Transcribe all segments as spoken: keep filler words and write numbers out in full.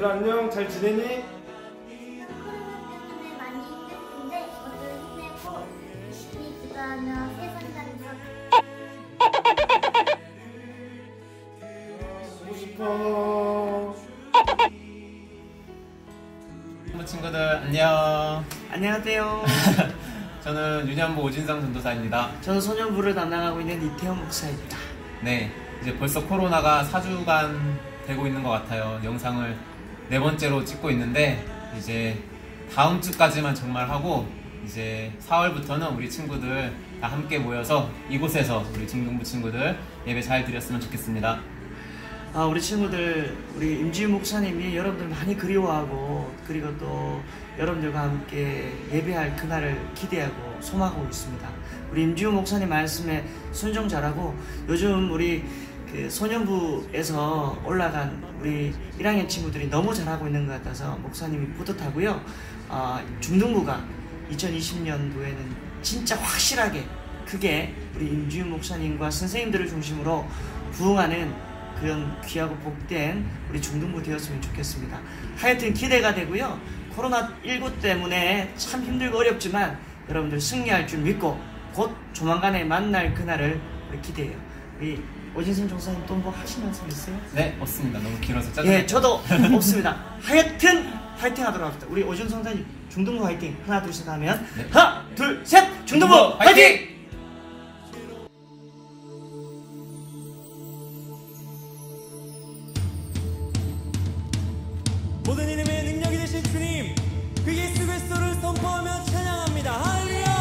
얘들아 안녕, 잘 지내니? 코로나 때문에 많이 힘들었는데 모두 힘내고 열심히 기도하며 세상 다니자. 보고 싶어. 친구 친구들 안녕. 안녕하세요. 저는 유년부 오진성 전도사입니다. 저는 소년부를 담당하고 있는 이태원 목사입니다. 네, 이제 벌써 코로나가 사 주간 되고 있는 것 같아요. 영상을 네 번째로 찍고 있는데 이제 다음 주까지만 정말 하고 이제 사월부터는 우리 친구들 다 함께 모여서 이곳에서 우리 중등부 친구들 예배 잘 드렸으면 좋겠습니다. 아, 우리 친구들, 우리 임지우 목사님이 여러분들 많이 그리워하고 그리고 또 여러분들과 함께 예배할 그날을 기대하고 소망하고 있습니다. 우리 임지우 목사님 말씀에 순종 잘하고 요즘 우리 그 소년부에서 올라간 우리 일 학년 친구들이 너무 잘하고 있는 것 같아서 목사님이 뿌듯하고요. 아, 중등부가 이천이십 년도에는 진짜 확실하게 크게 우리 임지우 목사님과 선생님들을 중심으로 부흥하는 그런 귀하고 복된 우리 중등부 되었으면 좋겠습니다. 하여튼 기대가 되고요. 코로나 십구 때문에 참 힘들고 어렵지만 여러분들 승리할 줄 믿고 곧 조만간에 만날 그날을 우리 기대해요. 우리 오진성 종사님 또 뭐 하신 말씀 있어요? 네, 없습니다. 너무 길어서 짜증. 예, 저도 없습니다. 하여튼 화이팅 하도록 합시다. 우리 오진성 선생님 중등부 화이팅. 하나 둘 셋 하면 네. 하나 둘 셋 중등부 화이팅! 모든 이름의 능력이 되신 주님, 그 예수 그리스도를 선포하며 찬양합니다. 할렐루야!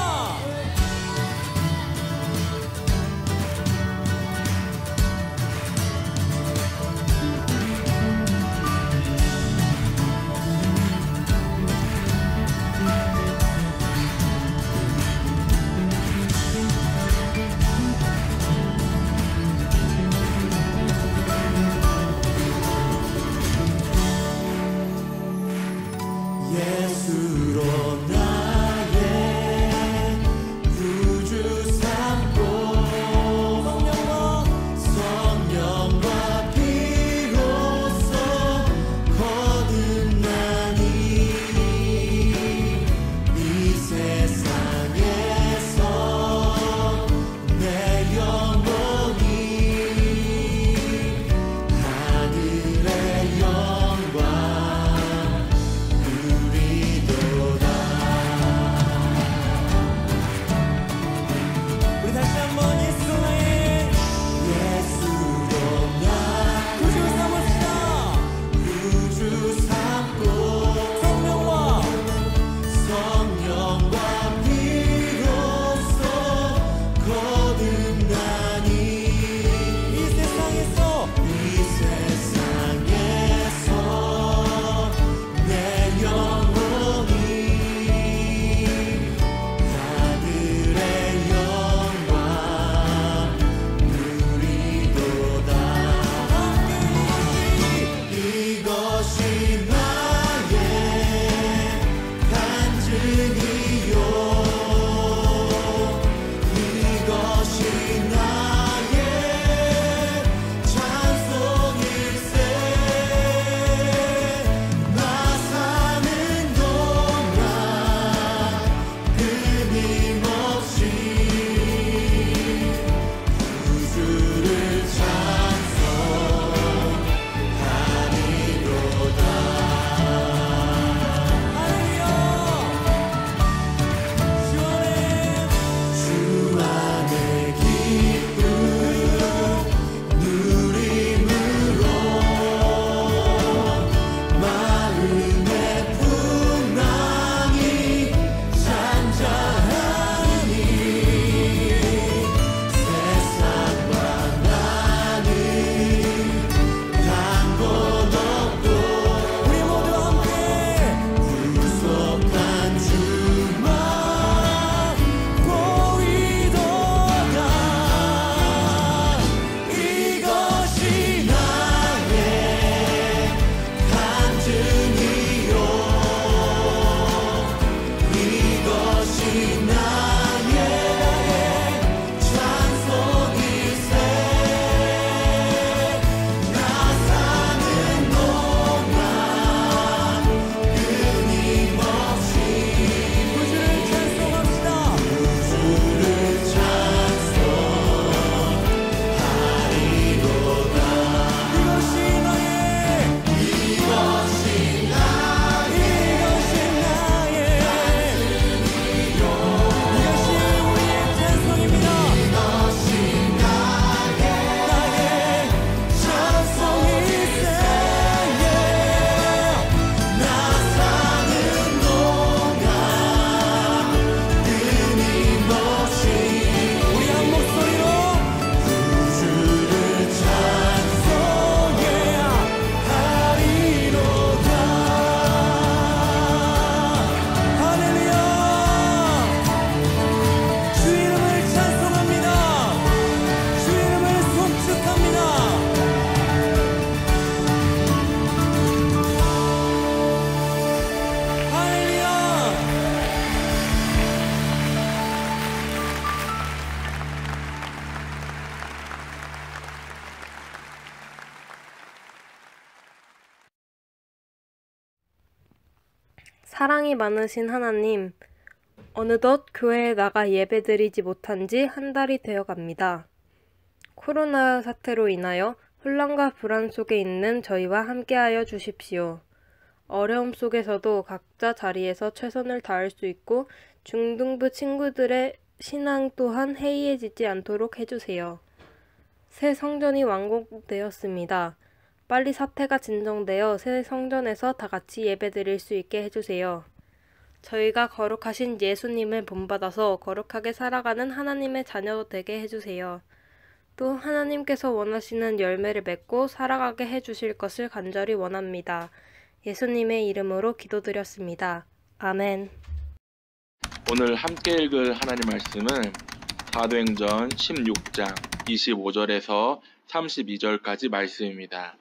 사랑이 많으신 하나님, 어느덧 교회에 나가 예배드리지 못한 지 한 달이 되어 갑니다. 코로나 사태로 인하여 혼란과 불안 속에 있는 저희와 함께하여 주십시오. 어려움 속에서도 각자 자리에서 최선을 다할 수 있고 중등부 친구들의 신앙 또한 해이해지지 않도록 해주세요. 새 성전이 완공되었습니다. 빨리 사태가 진정되어 새 성전에서 다 같이 예배드릴 수 있게 해주세요. 저희가 거룩하신 예수님을 본받아서 거룩하게 살아가는 하나님의 자녀 되게 해주세요. 또 하나님께서 원하시는 열매를 맺고 살아가게 해주실 것을 간절히 원합니다. 예수님의 이름으로 기도드렸습니다. 아멘. 오늘 함께 읽을 하나님 말씀은 사도행전 십육 장 이십오 절에서 삼십이 절까지 말씀입니다.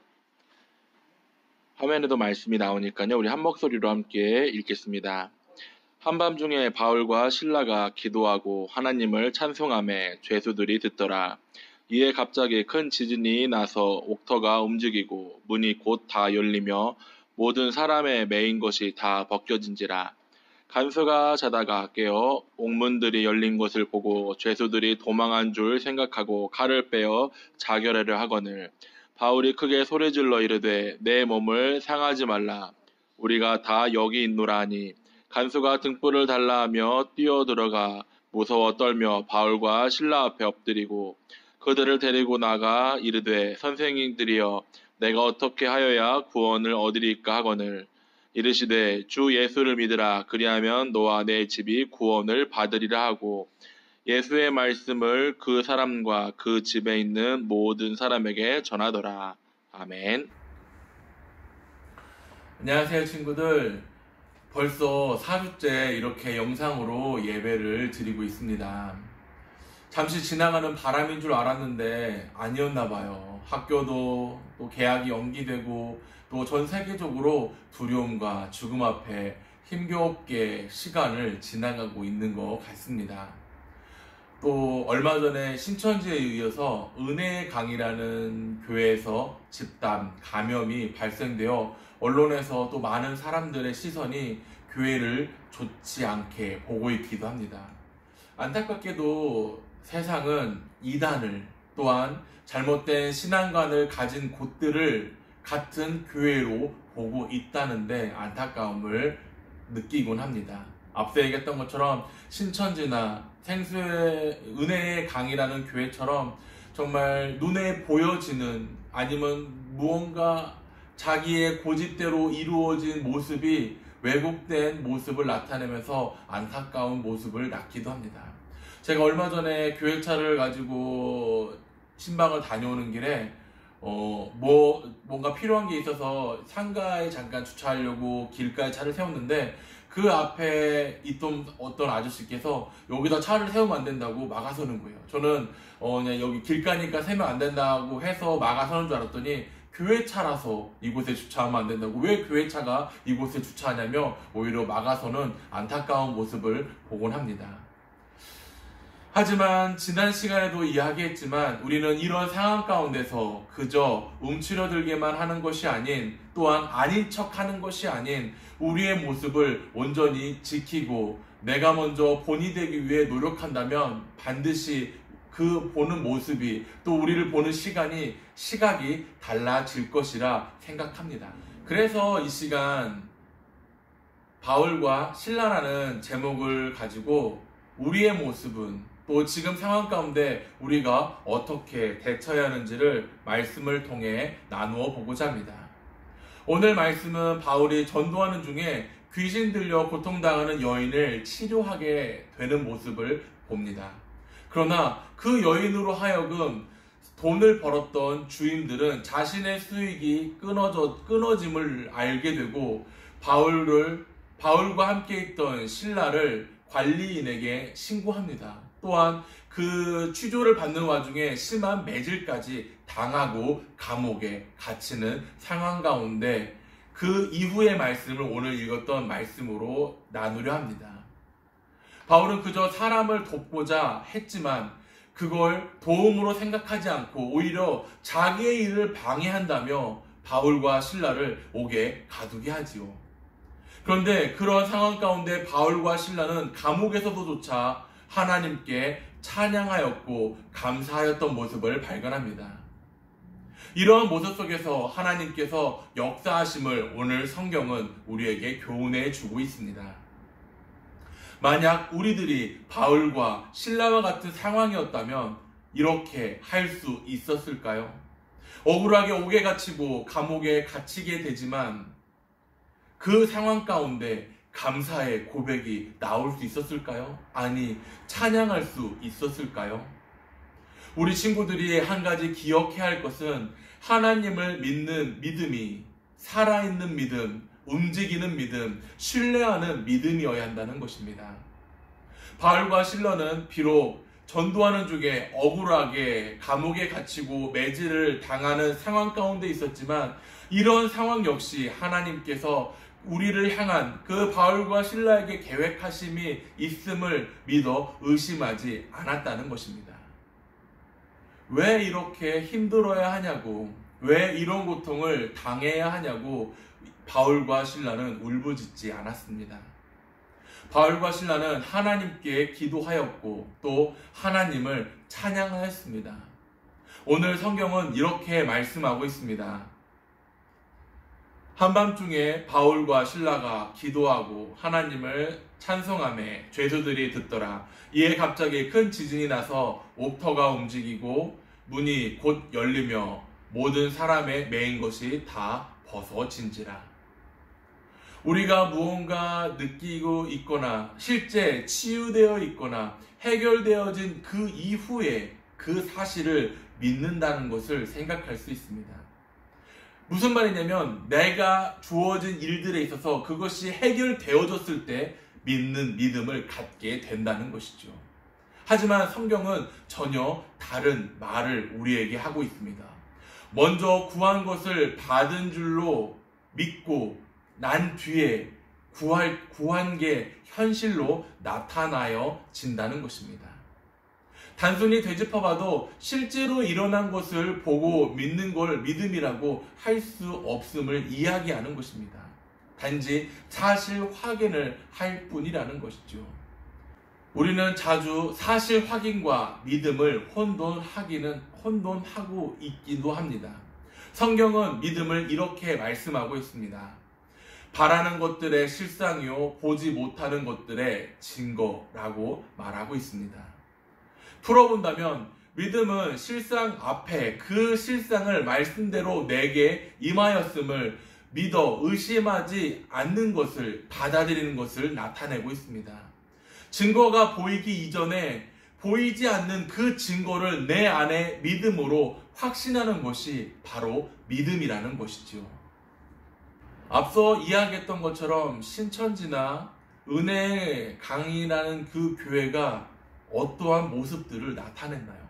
화면에도 말씀이 나오니까요. 우리 한 목소리로 함께 읽겠습니다. 한밤중에 바울과 실라가 기도하고 하나님을 찬송하며 죄수들이 듣더라. 이에 갑자기 큰 지진이 나서 옥터가 움직이고 문이 곧 다 열리며 모든 사람의 매인 것이 다 벗겨진지라. 간수가 자다가 깨어 옥문들이 열린 것을 보고 죄수들이 도망한 줄 생각하고 칼을 빼어 자결하려 하거늘 바울이 크게 소리질러 이르되 내 몸을 상하지 말라. 우리가 다 여기 있노라 하니 간수가 등불을 달라 하며 뛰어들어가 무서워 떨며 바울과 실라 앞에 엎드리고 그들을 데리고 나가 이르되 선생님들이여 내가 어떻게 하여야 구원을 얻으리까 하거늘 이르시되 주 예수를 믿으라. 그리하면 너와 내 집이 구원을 받으리라 하고 예수의 말씀을 그 사람과 그 집에 있는 모든 사람에게 전하더라. 아멘. 안녕하세요 친구들. 벌써 사 주째 이렇게 영상으로 예배를 드리고 있습니다. 잠시 지나가는 바람인 줄 알았는데 아니었나 봐요. 학교도 또 개학이 연기되고 또 전 세계적으로 두려움과 죽음 앞에 힘겹게 시간을 지나가고 있는 것 같습니다. 또 얼마 전에 신천지에 이어서 은혜의 강이라는 교회에서 집단 감염이 발생되어 언론에서 또 많은 사람들의 시선이 교회를 좋지 않게 보고 있기도 합니다. 안타깝게도 세상은 이단을 또한 잘못된 신앙관을 가진 곳들을 같은 교회로 보고 있다는데 안타까움을 느끼곤 합니다. 앞서 얘기했던 것처럼 신천지나 생수의 은혜의 강이라는 교회처럼 정말 눈에 보여지는 아니면 무언가 자기의 고집대로 이루어진 모습이 왜곡된 모습을 나타내면서 안타까운 모습을 낳기도 합니다. 제가 얼마 전에 교회차를 가지고 신방을 다녀오는 길에 어, 뭐, 뭔가 필요한 게 있어서 상가에 잠깐 주차하려고 길가에 차를 세웠는데 그 앞에 있던 어떤 아저씨께서 여기다 차를 세우면 안 된다고 막아서는 거예요. 저는 어, 그냥 여기 길가니까 세면 안 된다고 해서 막아서는 줄 알았더니 교회차라서 이곳에 주차하면 안 된다고 왜 교회차가 이곳에 주차하냐며 오히려 막아서는 안타까운 모습을 보곤 합니다. 하지만 지난 시간에도 이야기했지만 우리는 이런 상황 가운데서 그저 움츠러들게만 하는 것이 아닌 또한 아닌 척하는 것이 아닌 우리의 모습을 온전히 지키고 내가 먼저 본이 되기 위해 노력한다면 반드시 그 보는 모습이 또 우리를 보는 시간이 시각이 달라질 것이라 생각합니다. 그래서 이 시간 바울과 실라라는 제목을 가지고 우리의 모습은 또 지금 상황 가운데 우리가 어떻게 대처해야 하는지를 말씀을 통해 나누어 보고자 합니다. 오늘 말씀은 바울이 전도하는 중에 귀신 들려 고통당하는 여인을 치료하게 되는 모습을 봅니다. 그러나 그 여인으로 하여금 돈을 벌었던 주인들은 자신의 수익이 끊어져, 끊어짐을 알게 되고 바울을, 바울과 함께 있던 실라를 관리인에게 신고합니다. 또한 그 취조를 받는 와중에 심한 매질까지 당하고 감옥에 갇히는 상황 가운데 그 이후의 말씀을 오늘 읽었던 말씀으로 나누려 합니다. 바울은 그저 사람을 돕고자 했지만 그걸 도움으로 생각하지 않고 오히려 자기의 일을 방해한다며 바울과 실라를 옥에 가두게 하지요. 그런데 그런 상황 가운데 바울과 실라는 감옥에서도조차 하나님께 찬양하였고 감사하였던 모습을 발견합니다. 이러한 모습 속에서 하나님께서 역사하심을 오늘 성경은 우리에게 교훈해 주고 있습니다. 만약 우리들이 바울과 실라와 같은 상황이었다면 이렇게 할 수 있었을까요? 억울하게 옥에 갇히고 감옥에 갇히게 되지만 그 상황 가운데 감사의 고백이 나올 수 있었을까요? 아니, 찬양할 수 있었을까요? 우리 친구들이 한 가지 기억해야 할 것은 하나님을 믿는 믿음이 살아있는 믿음, 움직이는 믿음, 신뢰하는 믿음이어야 한다는 것입니다. 바울과 실라는 비록 전도하는 중에 억울하게 감옥에 갇히고 매질을 당하는 상황 가운데 있었지만 이런 상황 역시 하나님께서 우리를 향한 그 바울과 실라에게 계획하심이 있음을 믿어 의심하지 않았다는 것입니다. 왜 이렇게 힘들어야 하냐고, 왜 이런 고통을 당해야 하냐고 바울과 실라는 울부짖지 않았습니다. 바울과 실라는 하나님께 기도하였고 또 하나님을 찬양하였습니다. 오늘 성경은 이렇게 말씀하고 있습니다. 한밤중에 바울과 실라가 기도하고 하나님을 찬송하며 죄수들이 듣더라. 이에 갑자기 큰 지진이 나서 옥터가 움직이고 문이 곧 열리며 모든 사람의 매인 것이 다 벗어진지라. 우리가 무언가 느끼고 있거나 실제 치유되어 있거나 해결되어진 그 이후에 그 사실을 믿는다는 것을 생각할 수 있습니다. 무슨 말이냐면 내가 주어진 일들에 있어서 그것이 해결되어졌을 때 믿는 믿음을 갖게 된다는 것이죠. 하지만 성경은 전혀 다른 말을 우리에게 하고 있습니다. 먼저 구한 것을 받은 줄로 믿고 난 뒤에 구할, 구한 게 현실로 나타나여 진다는 것입니다. 단순히 되짚어봐도 실제로 일어난 것을 보고 믿는 걸 믿음이라고 할 수 없음을 이야기하는 것입니다. 단지 사실 확인을 할 뿐이라는 것이죠. 우리는 자주 사실 확인과 믿음을 혼돈하기는 혼돈하고 있기도 합니다. 성경은 믿음을 이렇게 말씀하고 있습니다. 바라는 것들의 실상이요 보지 못하는 것들의 증거라고 말하고 있습니다. 풀어본다면 믿음은 실상 앞에 그 실상을 말씀대로 내게 임하였음을 믿어 의심하지 않는 것을 받아들이는 것을 나타내고 있습니다. 증거가 보이기 이전에 보이지 않는 그 증거를 내 안에 믿음으로 확신하는 것이 바로 믿음이라는 것이죠. 앞서 이야기했던 것처럼 신천지나 은혜 강의라는 그 교회가 어떠한 모습들을 나타냈나요?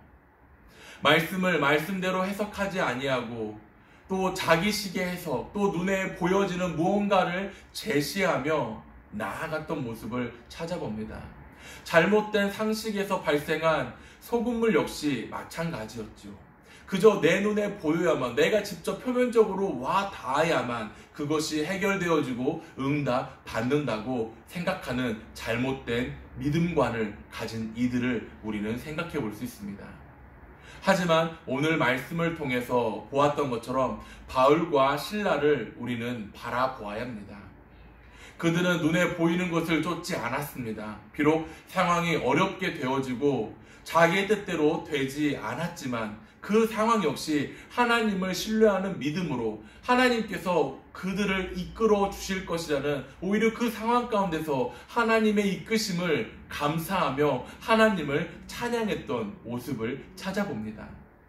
말씀을 말씀대로 해석하지 아니하고 또 자기식의 해석, 또 눈에 보여지는 무언가를 제시하며 나아갔던 모습을 찾아봅니다. 잘못된 상식에서 발생한 소금물 역시 마찬가지였죠. 그저 내 눈에 보여야만, 내가 직접 표면적으로 와 닿아야만 그것이 해결되어지고 응답 받는다고 생각하는 잘못된 믿음관을 가진 이들을 우리는 생각해 볼 수 있습니다. 하지만 오늘 말씀을 통해서 보았던 것처럼 바울과 실라를 우리는 바라보아야 합니다. 그들은 눈에 보이는 것을 쫓지 않았습니다. 비록 상황이 어렵게 되어지고 자기의 뜻대로 되지 않았지만 그 상황 역시 하나님을 신뢰하는 믿음으로 하나님께서 그들을 이끌어 주실 것이라는, 오히려 그 상황 가운데서 하나님의 이끄심을 감사하며 하나님을 찬양했던 모습을 찾아봅니다.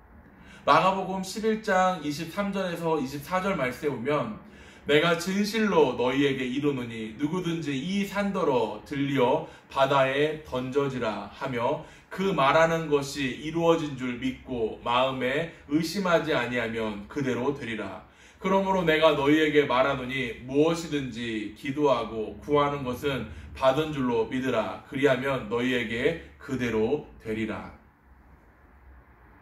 마가복음 십일 장 이십삼 절에서 이십사 절 말씀에 보면 내가 진실로 너희에게 이르노니 누구든지 이 산더러 들려 바다에 던져지라 하며 그 말하는 것이 이루어진 줄 믿고 마음에 의심하지 아니하면 그대로 되리라. 그러므로 내가 너희에게 말하노니 무엇이든지 기도하고 구하는 것은 받은 줄로 믿으라. 그리하면 너희에게 그대로 되리라.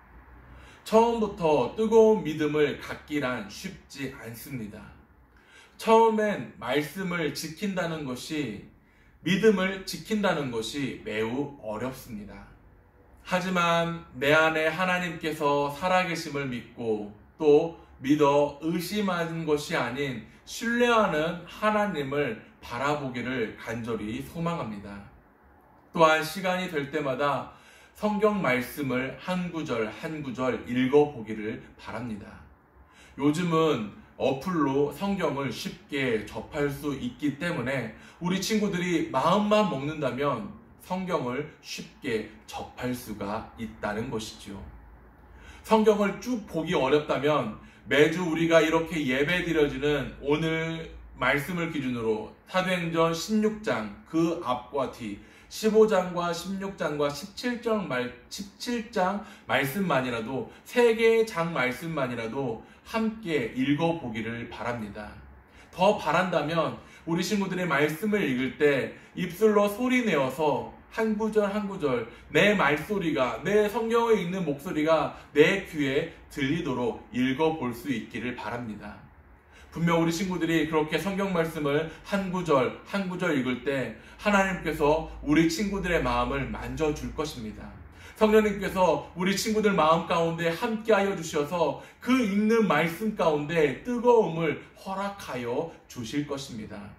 처음부터 뜨거운 믿음을 갖기란 쉽지 않습니다. 처음엔 말씀을 지킨다는 것이, 믿음을 지킨다는 것이 매우 어렵습니다. 하지만 내 안에 하나님께서 살아계심을 믿고 또 믿어 의심하는 것이 아닌 신뢰하는 하나님을 바라보기를 간절히 소망합니다. 또한 시간이 될 때마다 성경 말씀을 한 구절 한 구절 읽어보기를 바랍니다. 요즘은 어플로 성경을 쉽게 접할 수 있기 때문에 우리 친구들이 마음만 먹는다면 성경을 쉽게 접할 수가 있다는 것이죠. 성경을 쭉 보기 어렵다면 매주 우리가 이렇게 예배 드려지는 오늘 말씀을 기준으로 사도행전 십육 장 그 앞과 뒤 십오 장과 십육 장과 십칠 장, 말, 십칠 장 말씀만이라도 세 개의 장 말씀만이라도 함께 읽어보기를 바랍니다. 더 바란다면 우리 친구들의 말씀을 읽을 때 입술로 소리 내어서 한 구절 한 구절 내 말소리가, 내 성경에 읽는 목소리가 내 귀에 들리도록 읽어볼 수 있기를 바랍니다. 분명 우리 친구들이 그렇게 성경 말씀을 한 구절 한 구절 읽을 때 하나님께서 우리 친구들의 마음을 만져줄 것입니다. 성령님께서 우리 친구들 마음 가운데 함께하여 주셔서 그 읽는 말씀 가운데 뜨거움을 허락하여 주실 것입니다.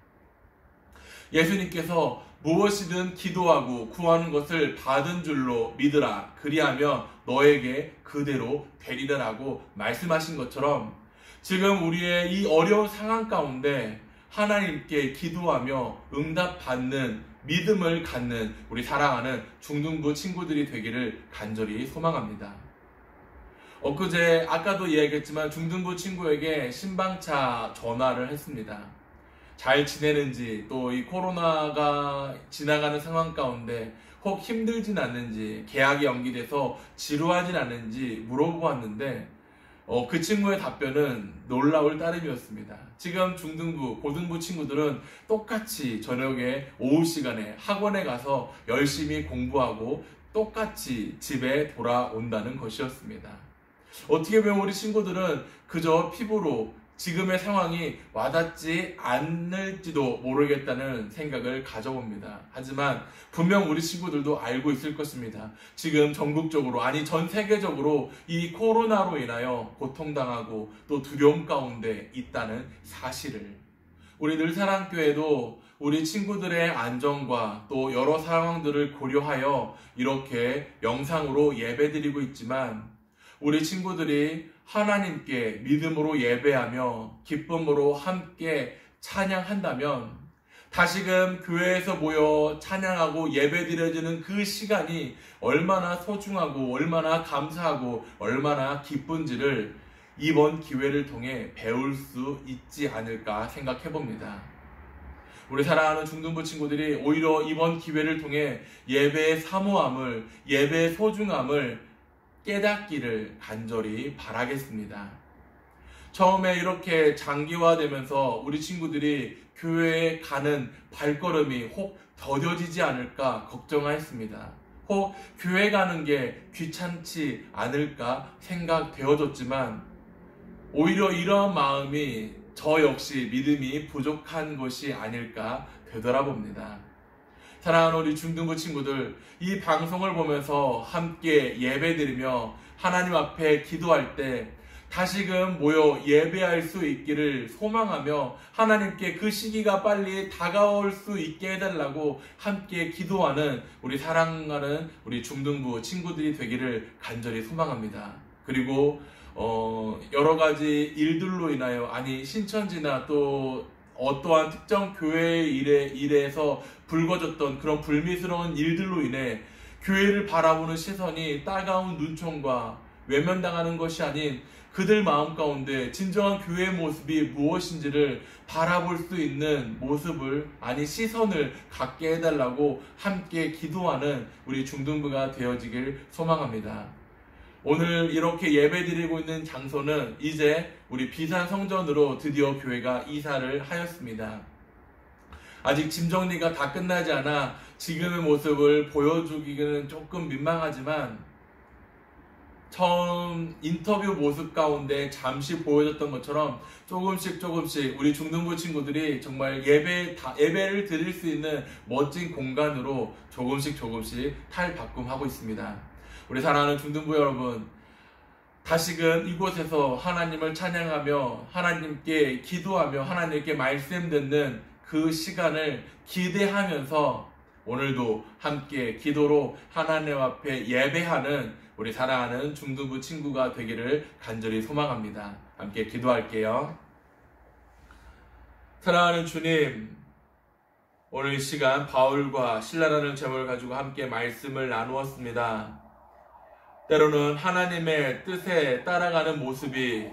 예수님께서 무엇이든 기도하고 구하는 것을 받은 줄로 믿으라. 그리하면 너에게 그대로 되리라라고 말씀하신 것처럼 지금 우리의 이 어려운 상황 가운데 하나님께 기도하며 응답받는 믿음을 갖는 우리 사랑하는 중등부 친구들이 되기를 간절히 소망합니다. 엊그제 아까도 이야기했지만 중등부 친구에게 신방차 전화를 했습니다. 잘 지내는지, 또 이 코로나가 지나가는 상황 가운데 혹 힘들진 않는지, 계약이 연기돼서 지루하진 않는지 물어보았는데 어, 그 친구의 답변은 놀라울 따름이었습니다. 지금 중등부, 고등부 친구들은 똑같이 저녁에 오후 시간에 학원에 가서 열심히 공부하고 똑같이 집에 돌아온다는 것이었습니다. 어떻게 보면 우리 친구들은 그저 피부로 지금의 상황이 와닿지 않을지도 모르겠다는 생각을 가져봅니다. 하지만 분명 우리 친구들도 알고 있을 것입니다. 지금 전국적으로, 아니 전 세계적으로 이 코로나로 인하여 고통당하고 또 두려움 가운데 있다는 사실을. 우리 늘사랑교회도 우리 친구들의 안전과 또 여러 상황들을 고려하여 이렇게 영상으로 예배드리고 있지만 우리 친구들이 하나님께 믿음으로 예배하며 기쁨으로 함께 찬양한다면 다시금 교회에서 모여 찬양하고 예배드려지는 그 시간이 얼마나 소중하고 얼마나 감사하고 얼마나 기쁜지를 이번 기회를 통해 배울 수 있지 않을까 생각해 봅니다. 우리 사랑하는 중등부 친구들이 오히려 이번 기회를 통해 예배의 사모함을, 예배의 소중함을 깨닫기를 간절히 바라겠습니다. 처음에 이렇게 장기화되면서 우리 친구들이 교회에 가는 발걸음이 혹 더뎌지지 않을까 걱정하였습니다. 혹 교회 가는 게 귀찮지 않을까 생각되어졌지만 오히려 이러한 마음이 저 역시 믿음이 부족한 것이 아닐까 되돌아봅니다. 사랑하는 우리 중등부 친구들, 이 방송을 보면서 함께 예배드리며 하나님 앞에 기도할 때 다시금 모여 예배할 수 있기를 소망하며 하나님께 그 시기가 빨리 다가올 수 있게 해달라고 함께 기도하는 우리 사랑하는 우리 중등부 친구들이 되기를 간절히 소망합니다. 그리고 어, 여러 가지 일들로 인하여, 아니 신천지나 또 어떠한 특정 교회의 일에, 일에서 불거졌던 그런 불미스러운 일들로 인해 교회를 바라보는 시선이 따가운 눈총과 외면당하는 것이 아닌 그들 마음 가운데 진정한 교회의 모습이 무엇인지를 바라볼 수 있는 모습을, 아니 시선을 갖게 해달라고 함께 기도하는 우리 중등부가 되어지길 소망합니다. 오늘 이렇게 예배드리고 있는 장소는 이제 우리 비산 성전으로 드디어 교회가 이사를 하였습니다. 아직 짐 정리가 다 끝나지 않아 지금의 모습을 보여주기는 조금 민망하지만 처음 인터뷰 모습 가운데 잠시 보여줬던 것처럼 조금씩 조금씩 우리 중등부 친구들이 정말 예배, 예배를 드릴 수 있는 멋진 공간으로 조금씩 조금씩 탈바꿈하고 있습니다. 우리 사랑하는 중등부 여러분, 다시금 이곳에서 하나님을 찬양하며 하나님께 기도하며 하나님께 말씀 듣는 그 시간을 기대하면서 오늘도 함께 기도로 하나님 앞에 예배하는 우리 사랑하는 중등부 친구가 되기를 간절히 소망합니다. 함께 기도할게요. 사랑하는 주님, 오늘 이 시간 바울과 실라라는 제목을 가지고 함께 말씀을 나누었습니다. 때로는 하나님의 뜻에 따라가는 모습이,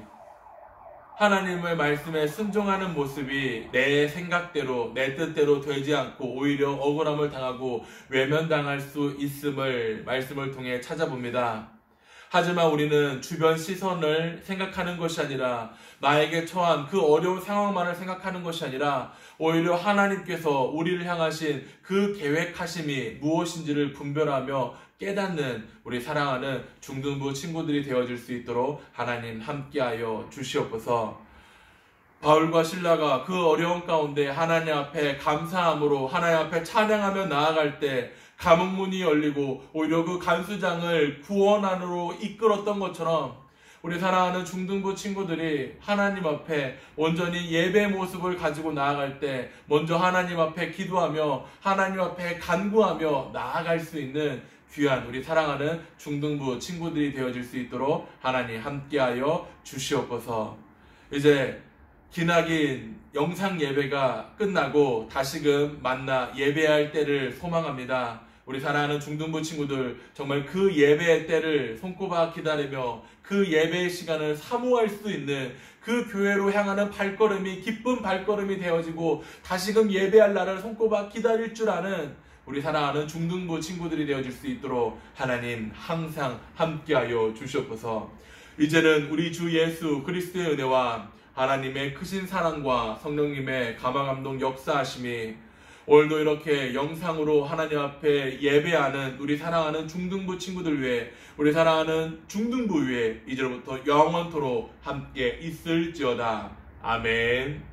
하나님의 말씀에 순종하는 모습이 내 생각대로 내 뜻대로 되지 않고 오히려 억울함을 당하고 외면당할 수 있음을 말씀을 통해 찾아봅니다. 하지만 우리는 주변 시선을 생각하는 것이 아니라 나에게 처한 그 어려운 상황만을 생각하는 것이 아니라 오히려 하나님께서 우리를 향하신 그 계획하심이 무엇인지를 분별하며 깨닫는 우리 사랑하는 중등부 친구들이 되어질 수 있도록 하나님 함께하여 주시옵소서. 바울과 실라가 그 어려운 가운데 하나님 앞에 감사함으로 하나님 앞에 찬양하며 나아갈 때 감옥문이 열리고 오히려 그 간수장을 구원 안으로 이끌었던 것처럼 우리 사랑하는 중등부 친구들이 하나님 앞에 온전히 예배 모습을 가지고 나아갈 때 먼저 하나님 앞에 기도하며 하나님 앞에 간구하며 나아갈 수 있는 귀한 우리 사랑하는 중등부 친구들이 되어질 수 있도록 하나님 함께하여 주시옵소서. 이제 기나긴 영상 예배가 끝나고 다시금 만나 예배할 때를 소망합니다. 우리 사랑하는 중등부 친구들, 정말 그 예배의 때를 손꼽아 기다리며 그 예배의 시간을 사모할 수 있는 그 교회로 향하는 발걸음이 기쁜 발걸음이 되어지고 다시금 예배할 날을 손꼽아 기다릴 줄 아는 우리 사랑하는 중등부 친구들이 되어질 수 있도록 하나님 항상 함께하여 주시옵소서. 이제는 우리 주 예수 그리스도의 은혜와 하나님의 크신 사랑과 성령님의 감화감동 역사하심이 오늘도 이렇게 영상으로 하나님 앞에 예배하는 우리 사랑하는 중등부 친구들 위해 우리 사랑하는 중등부 위에 이제부터 영원토록 함께 있을지어다. 아멘.